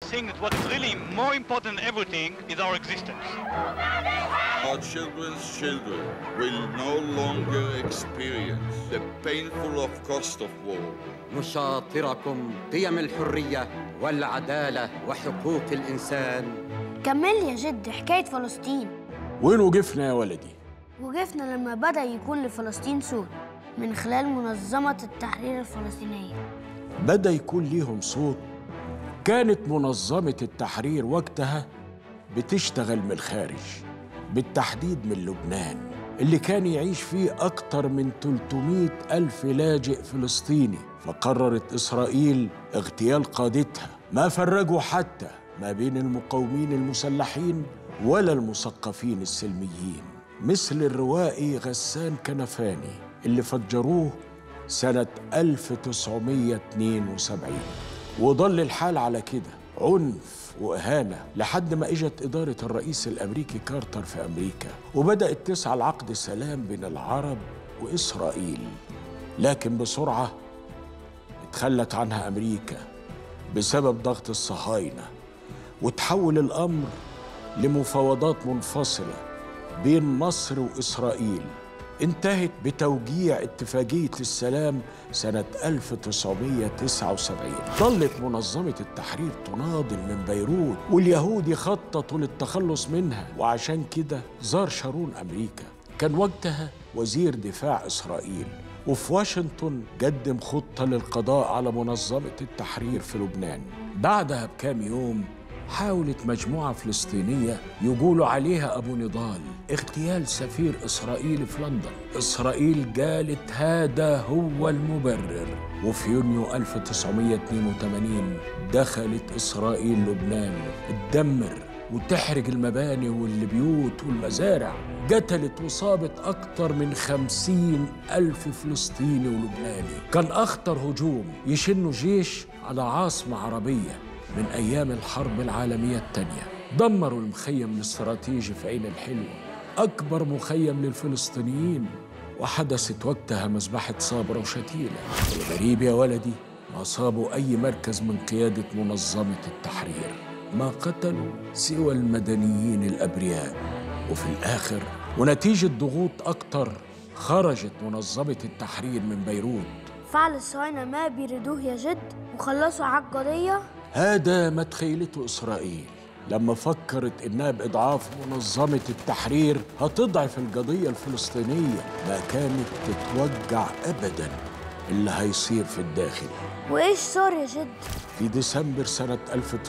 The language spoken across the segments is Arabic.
think that what is really more important than everything is our existence. Our children's children will no longer experience the painful cost of war. نشاطركم قيم الحرية والعدالة وحقوق الإنسان. كمل يا جد حكاية فلسطين. وين وقفنا يا ولدي؟ وقفنا لما بدأ يكون لفلسطين صوت من خلال منظمة التحرير الفلسطينية. بدأ يكون ليهم صوت. كانت منظمة التحرير وقتها بتشتغل من الخارج، بالتحديد من لبنان اللي كان يعيش فيه أكتر من 300 ألف لاجئ فلسطيني. فقررت إسرائيل اغتيال قادتها، ما فرقوا حتى ما بين المقاومين المسلحين ولا المثقفين السلميين، مثل الروائي غسان كنفاني اللي فجروه سنة 1972. وظل الحال على كده، عنف وإهانة، لحد ما إجت إدارة الرئيس الأمريكي كارتر في أمريكا وبدأت تسعى لعقد سلام بين العرب وإسرائيل. لكن بسرعة اتخلت عنها أمريكا بسبب ضغط الصهاينة، وتحول الأمر لمفاوضات منفصلة بين مصر وإسرائيل انتهت بتوقيع اتفاقية السلام سنة 1979. ظلت منظمة التحرير تناضل من بيروت واليهود يخططوا للتخلص منها، وعشان كده زار شارون أمريكا، كان وقتها وزير دفاع إسرائيل، وفي واشنطن قدم خطة للقضاء على منظمة التحرير في لبنان. بعدها بكام يوم حاولت مجموعة فلسطينية يقولوا عليها أبو نضال اغتيال سفير إسرائيل في لندن. إسرائيل قالت هذا هو المبرر، وفي يونيو 1982 دخلت إسرائيل لبنان تدمر وتحرق المباني والبيوت والمزارع. قتلت وصابت أكثر من 50 ألف فلسطيني ولبناني. كان أخطر هجوم يشنه جيش على عاصمة عربية من أيام الحرب العالمية الثانية. دمروا المخيم الاستراتيجي في عين الحلوة، أكبر مخيم للفلسطينيين، وحدثت وقتها مذبحة صابرة وشتيلة. الغريب يا ولدي ما صابوا أي مركز من قيادة منظمة التحرير، ما قتلوا سوى المدنيين الأبرياء. وفي الآخر ونتيجة ضغوط أكتر خرجت منظمة التحرير من بيروت. فعل الصهاينة ما بيريدوه يا جد وخلصوا على القضية. هذا ما تخيلته إسرائيل لما فكرت إنها بإضعاف منظمة التحرير هتضعف القضية الفلسطينية. ما كانت تتوقع أبداً اللي هيصير في الداخل. وإيش صار يا جد؟ في ديسمبر سنة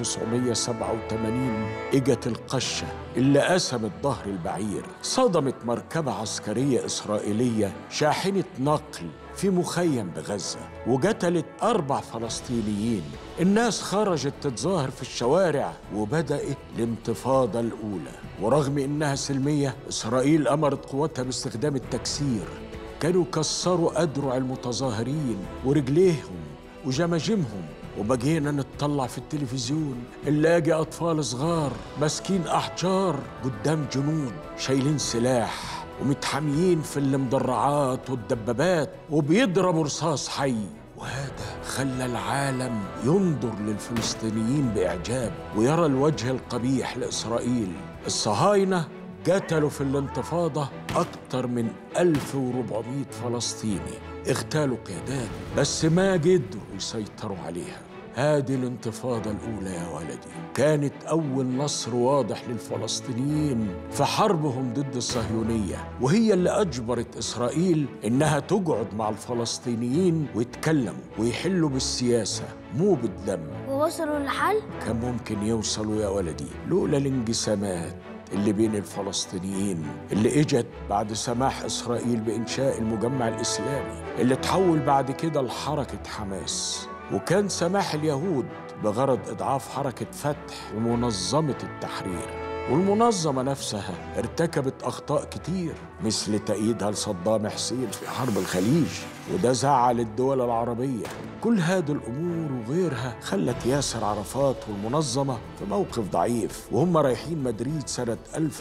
1987 إجت القشة اللي قسمت ظهر البعير، صدمت مركبة عسكرية إسرائيلية شاحنة نقل في مخيم بغزة، وقتلت 4 فلسطينيين. الناس خرجت تتظاهر في الشوارع وبدأت الانتفاضة الأولى. ورغم إنها سلمية، إسرائيل أمرت قواتها باستخدام التكسير. كانوا كسروا أدرع المتظاهرين ورجليهم وجماجمهم. وبقينا نتطلع في التلفزيون نلاقي أطفال صغار ماسكين أحجار قدام جنود شايلين سلاح ومتحاميين في المدرعات والدبابات وبيضربوا رصاص حي. وهذا خلى العالم ينظر للفلسطينيين بإعجاب ويرى الوجه القبيح لإسرائيل. الصهاينة قتلوا في الانتفاضة أكثر من 1400 فلسطيني، اغتالوا قيادات بس ما قدروا يسيطروا عليها. هذه الانتفاضة الأولى يا ولدي كانت أول نصر واضح للفلسطينيين في حربهم ضد الصهيونية، وهي اللي أجبرت إسرائيل إنها تقعد مع الفلسطينيين ويتكلموا ويحلوا بالسياسة مو بالدم. ووصلوا لحل؟ كان ممكن يوصلوا يا ولدي لولا الانقسامات اللي بين الفلسطينيين اللي اجت بعد سماح إسرائيل بإنشاء المجمع الإسلامي اللي تحول بعد كده لحركة حماس، وكان سماح اليهود بغرض إضعاف حركة فتح ومنظمة التحرير. والمنظمة نفسها ارتكبت أخطاء كتير مثل تأييدها لصدام حسين في حرب الخليج، وده زعل الدول العربية. كل هذه الأمور وغيرها خلت ياسر عرفات والمنظمة في موقف ضعيف وهم رايحين مدريد سنة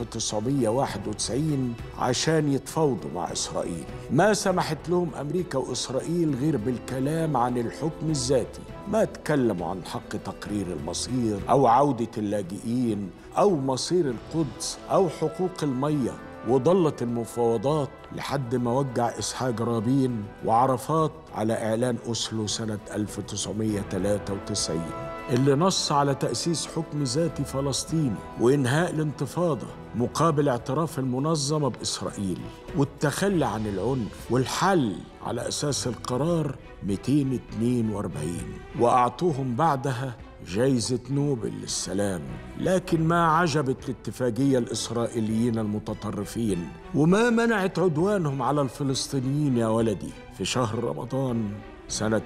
1991 عشان يتفاوضوا مع إسرائيل. ما سمحت لهم أمريكا وإسرائيل غير بالكلام عن الحكم الذاتي ما تكلموا عن حق تقرير المصير أو عودة اللاجئين أو مصير القدس أو حقوق المية. وضلت المفاوضات لحد ما وجع إسحاق رابين وعرفات على إعلان أوسلو سنة 1993 اللي نص على تأسيس حكم ذاتي فلسطيني وإنهاء الانتفاضة مقابل اعتراف المنظمة بإسرائيل والتخلي عن العنف والحل على أساس القرار 242. وأعطوهم بعدها جايزة نوبل للسلام. لكن ما عجبت الاتفاقية الإسرائيليين المتطرفين وما منعت عدوانهم على الفلسطينيين يا ولدي. في شهر رمضان سنة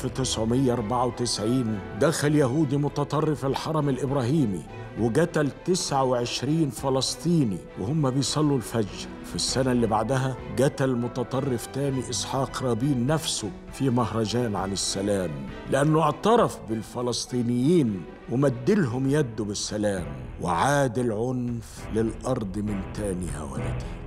1994 دخل يهودي متطرف الحرم الإبراهيمي وقتل 29 فلسطيني وهم بيصلوا الفجر. في السنة اللي بعدها قتل متطرف تاني إسحاق رابين نفسه في مهرجان عن السلام لأنه اعترف بالفلسطينيين ومدلهم يده بالسلام. وعاد العنف للأرض من تاني يا ولدي.